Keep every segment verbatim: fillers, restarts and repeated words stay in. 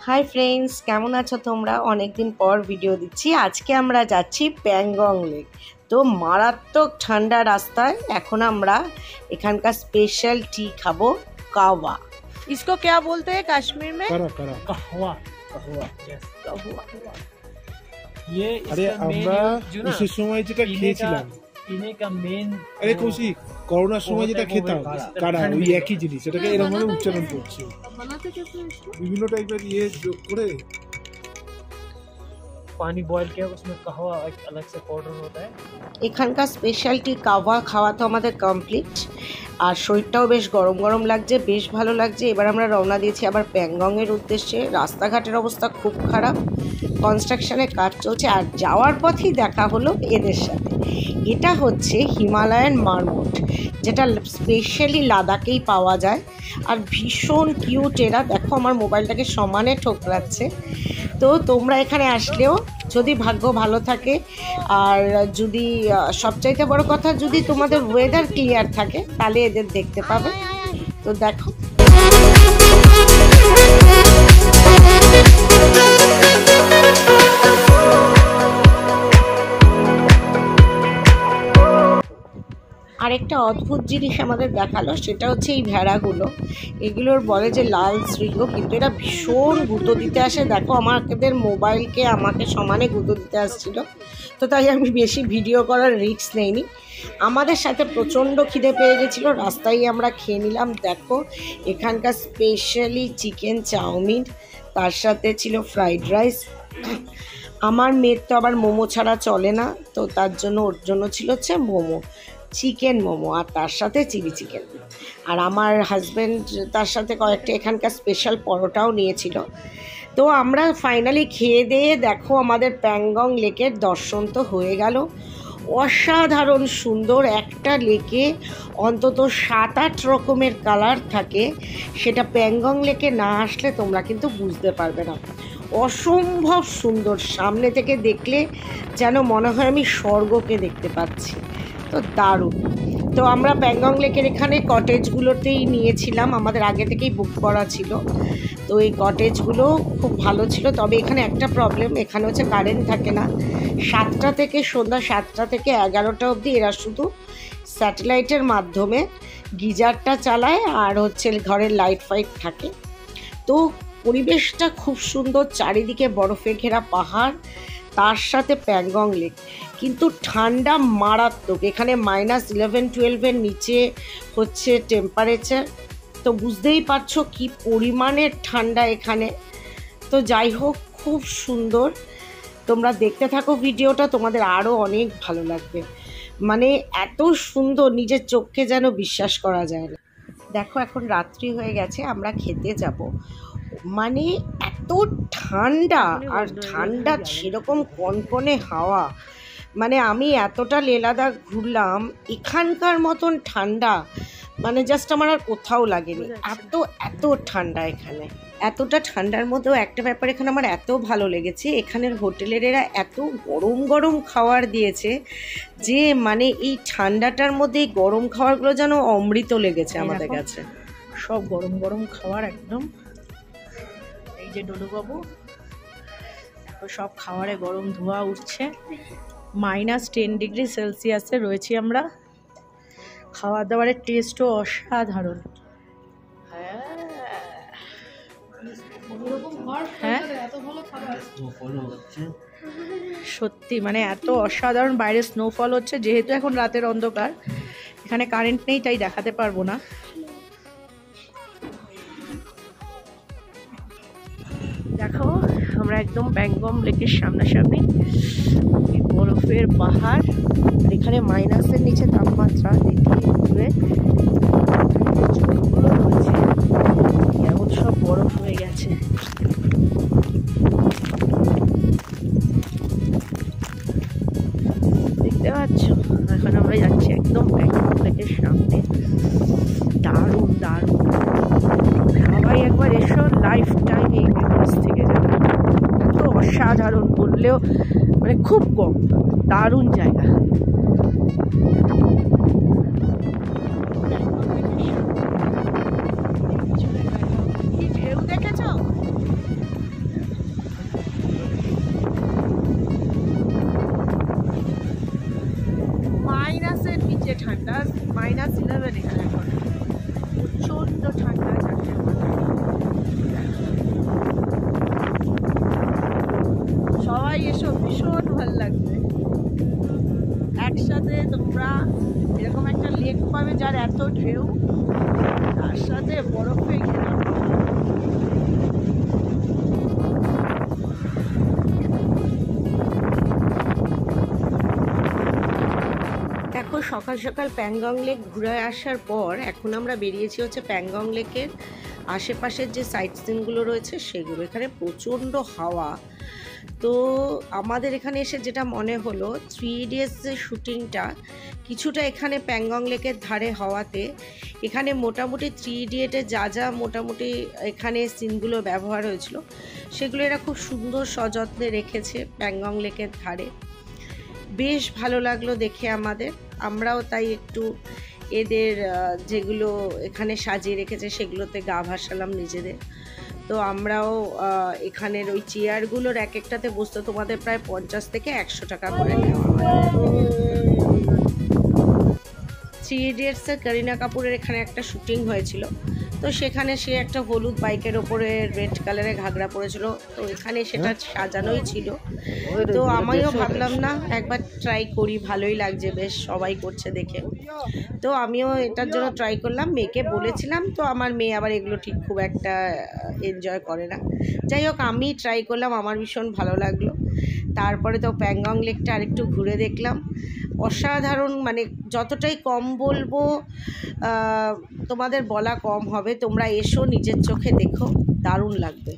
Hi friends, কেমন আছো তোমরা? অনেক দিন পর ভিডিও দিচ্ছি। আজকে আমরা যাচ্ছি প্যাংগং লেক। তো মারাত্মক ঠান্ডা রাস্তায় এখন আমরা এখানকার স্পেশাল টি খাবো, কাওয়া। इसको क्या बोलते हैं कश्मीर में? करा करा कहवा कहवा यस কাওয়া। ये अरे इसका मेन আমরা जो ना उसी সময় যেটা पीने का খেয়েছিলাম पीने का मेन আরে কৌশিক করোনার সময় যেটা খেতাম কারা ওই ठंड একই জিনিস এটাকে এরকম ভাবে উচ্চারণ করছে বিভিন্ন টাইপের ইয়ে যোগ করে पानी बॉईल किया उसमें कहवा एक अलग से पाउडर होता है। এখানকার স্পেশালটি কাওয়া খাওয়া তো আমাদের কমপ্লিট, আর শরীরটাও বেশ গরম গরম লাগছে, বেশ ভালো লাগছে। এবার আমরা রওনা দিয়েছি আবার প্যাংগংয়ের উদ্দেশ্যে। রাস্তাঘাটের অবস্থা খুব খারাপ, কনস্ট্রাকশনের কাজ চলছে। আর যাওয়ার পথেই দেখা হলো এদের সাথে। এটা হচ্ছে হিমালয়ান মারমোট, যেটা স্পেশালি লাদাখেই পাওয়া যায়। আর ভীষণ কিউট এরা। দেখো আমার মোবাইলটাকে সমানে ঠোকরাচ্ছে। তো তোমরা এখানে আসলেও যদি ভাগ্য ভালো থাকে, আর যদি সবচাইতে বড় কথা যদি তোমাদের ওয়েদার ক্লিয়ার থাকে, তাহলে এদের দেখতে পাবে। তো দেখো আরেকটা অদ্ভুত জিনিস আমাদের দেখালো, সেটা হচ্ছে এই ভেড়াগুলো। এগুলোর বলে যে লাল শৃঙ্গ, কিন্তু এরা ভীষণ গুঁতো দিতে আসে। দেখো আমাদের মোবাইলকে আমাকে সমানে গুঁতো দিতে আসছিল, তো তাই আমি বেশি ভিডিও করার রিস্ক নেইনি। আমাদের সাথে প্রচণ্ড খিদে পেয়ে গেছিলো, রাস্তায় আমরা খেয়ে নিলাম। দেখো এখানকার স্পেশালি চিকেন চাউমিন, তার সাথে ছিল ফ্রাইড রাইস। আমার মেয়ের তো আবার মোমো ছাড়া চলে না, তো তার জন্য ওর জন্য ছিল হচ্ছে মোমো, চিকেন মোমো, আর তার সাথে চিলি চিকেন। আর আমার হাজব্যান্ড তার সাথে কয়েকটা এখানকার স্পেশাল পরোটাও নিয়েছিল। তো আমরা ফাইনালি খেয়ে দিয়ে দেখো আমাদের প্যাংগং লেকের দর্শন তো হয়ে গেল। অসাধারণ সুন্দর একটা লেকে অন্তত সাত আট রকমের কালার থাকে, সেটা প্যাংগং লেকে না আসলে তোমরা কিন্তু বুঝতে পারবে না। অসম্ভব সুন্দর, সামনে থেকে দেখলে যেন মনে হয় আমি স্বর্গকে দেখতে পাচ্ছি। তো দারুণ। তো আমরা প্যাংগং লেকের এখানে কটেজগুলোতেই নিয়েছিলাম, আমাদের আগে থেকেই বুক করা ছিল। তো এই কটেজগুলো খুব ভালো ছিল, তবে এখানে একটা প্রবলেম, এখানে হচ্ছে কারেন্ট থাকে না। সাতটা থেকে সন্ধ্যা সাতটা থেকে এগারোটা অবধি এরা শুধু স্যাটেলাইটের মাধ্যমে গিজারটা চালায়, আর হচ্ছে ঘরের লাইট ফাইট থাকে। তো পরিবেশটা খুব সুন্দর, চারিদিকে বরফে ঘেরা পাহাড়, তার সাথে প্যাংগং লেক। কিন্তু ঠান্ডা মারাত্মক, এখানে মাইনাস ইলেভেন টুয়েলভের নিচে হচ্ছে টেম্পারেচার। তো বুঝতেই পারছো কি পরিমাণের ঠান্ডা এখানে। তো যাই হোক, খুব সুন্দর। তোমরা দেখতে থাকো ভিডিওটা, তোমাদের আরও অনেক ভালো লাগবে। মানে এত সুন্দর, নিজের চোখকে যেন বিশ্বাস করা যায় না। দেখো এখন রাত্রি হয়ে গেছে, আমরা খেতে যাব। মানে এত ঠান্ডা, আর ঠান্ডা সেরকম কনকনে হাওয়া। মানে আমি এতটা লে লাদাখ ঘুরলাম, এখানকার মতন ঠান্ডা মানে জাস্ট আমার আর কোথাও লাগেনি। এত এত ঠান্ডা এখানে। এতটা ঠান্ডার মধ্যেও একটা ব্যাপার এখানে আমার এত ভালো লেগেছে, এখানের হোটেলের এরা এত গরম গরম খাবার দিয়েছে যে মানে এই ঠান্ডাটার মধ্যে এই গরম খাবারগুলো যেন অমৃত লেগেছে আমাদের কাছে। সব গরম গরম খাবার একদম। এই যে ডোডোবাবু, সব খাবারে গরম ধোঁয়া উঠছে। মাইনাস টেন ডিগ্রি সেলসিয়াসে রয়েছি আমরা। খাবার দাবারের টেস্টও অসাধারণ। হ্যাঁ সত্যি, মানে এত অসাধারণ। বাইরে স্নোফল হচ্ছে, যেহেতু এখন রাতের অন্ধকার, এখানে কারেন্ট নেই, তাই দেখাতে পারবো না। দেখো আমরা একদম প্যাংগং লেকের সামনাসামনি, বরফের পাহাড়, আর এখানে মাইনাসের নিচে তাপমাত্রা দেখলে রয়েছে, এমন সব বরফ হয়ে গেছে। দেখতে পাচ্ছ, এখন আমরা যাচ্ছি একদম প্যাংগং লেকের সামনে। দারুণ দারুণ, সবাই একবার এসো, লাইফ টাইম এই মেমোরিজ থেকে যাবে। এত অসাধারণ বললেও মানে খুব কম, দারুণ জায়গা। ঢেউ দেখেছ? শান্ত ঢেউ, তার সাথে বরফে ঘেরা। দেখো সকাল সকাল প্যাংগং লেক ঘুরে আসার পর এখন আমরা বেরিয়েছি হচ্ছে প্যাংগং লেকের আশেপাশের যে সাইট সিনগুলো রয়েছে সেগুলো। এখানে প্রচণ্ড হাওয়া। তো আমাদের এখানে এসে যেটা মনে হলো, থ্রি ইডিয়টস যে শ্যুটিংটা কিছুটা এখানে প্যাংগং লেকের ধারে হওয়াতে এখানে মোটামুটি থ্রি ইডিয়টে যা যা মোটামুটি এখানে সিনগুলো ব্যবহার হয়েছিল সেগুলো এরা খুব সুন্দর সযত্নে রেখেছে প্যাংগং লেকের ধারে। বেশ ভালো লাগলো দেখে আমাদের। আমরাও তাই একটু এদের যেগুলো এখানে সাজিয়ে রেখেছে সেগুলোতে গা ভাসালাম নিজেদের। তো আমরাও এখানের ওই চেয়ারগুলোর এক একটাতে বসতে তোমাদের প্রায় পঞ্চাশ থেকে একশো টাকা করে নেওয়া হয়। থ্রি ইডিয়টসের করিনা কাপুরের এখানে একটা শুটিং হয়েছিল, তো সেখানে সে একটা হলুদ বাইকের ওপরে রেড কালারের ঘাগরা পরেছিল, তো এখানে সেটা সাজানোই ছিল। তো আমিও ভাবলাম না একবার ট্রাই করি, ভালোই লাগছে বেশ, সবাই করছে দেখে। তো আমিও এটার জন্য ট্রাই করলাম, মেয়েকে বলেছিলাম, তো আমার মেয়ে আবার এগুলো ঠিক খুব একটা এনজয় করে না। যাই হোক আমি ট্রাই করলাম, আমার ভীষণ ভালো লাগলো। তারপরে তো প্যাংগং লেকটা আরেকটু ঘুরে দেখলাম। অসাধারণ, মানে যতটাই কম বলবো তোমাদের বলা কম হবে। তোমরা এসো, নিজের চোখে দেখো, দারুণ লাগবে।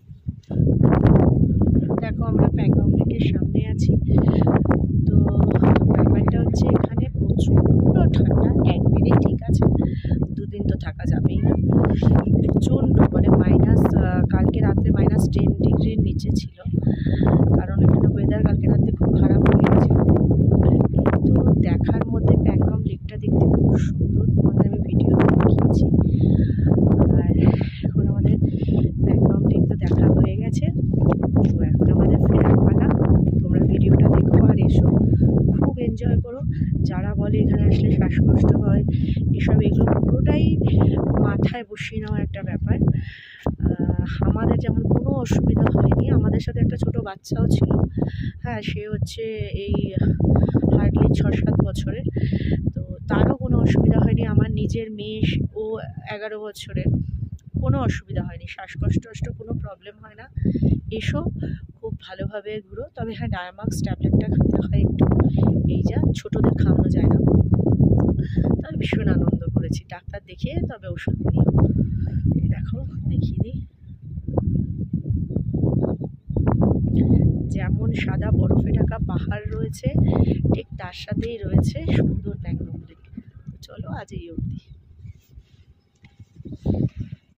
দেখো আমরা প্যাংগং লেকের সামনে আছি। তো ব্যাপারটা হচ্ছে এখানে প্রচণ্ড ঠান্ডা, একদিনে ঠিক আছে, দুদিন তো থাকা যাবেই না। প্রচণ্ড মানে মাইনাস, কালকে রাত্রে মাইনাস টেন ডিগ্রির নিচে ছিল, কারণ এখানে ওয়েদার কালকে রাত্রে খুব খারাপ হয়ে গেছিল। কিন্তু দেখার মধ্যে প্যাংগং লেকটা দেখতে খুব সুন্দর, তোমাদের আমি ভিডিওতে দেখিয়েছি। আর এখন আমাদের প্যাংগং লেক তো দেখা হয়ে গেছে, তো এখন আমাদের ফেরার পালা। তোমরা ভিডিওটা দেখো আর এসো, খুব এনজয় করো। যারা বলে এখানে আসলে শ্বাসকষ্ট হয় এসব, এগুলো পুরোটাই মাথায় বসিয়ে নেওয়া একটা ব্যাপার। আমাদের যেমন কোনো অসুবিধা হয়নি, আমাদের সাথে একটা ছোট বাচ্চাও ছিল। হ্যাঁ, সে হচ্ছে এই হার্ডলি ছ সাত বছরের, তো তারও কোনো অসুবিধা হয়নি। আমার নিজের মেয়ে, ও এগারো বছরের, কোনো অসুবিধা হয়নি, শ্বাসকষ্ট অষ্ট কোনো প্রবলেম হয় না। এসো, খুব ভালোভাবে ঘুরো। তবে হ্যাঁ, ডায়ামাক্স ট্যাবলেটটা খেতে হয় একটু, এই যা, ছোটোদের খাওয়ানো যায় না। তবে ভীষণ আনন্দ করেছি, ডাক্তার দেখিয়ে তবে ওষুধ নিও। এই দেখো দেখিয়ে দিই, যেমন সাদা বরফে ঢাকা পাহাড় রয়েছে ঠিক তার সাথেই রয়েছে সুন্দর প্যাংগং লেক। চলো আজ এই অবধি।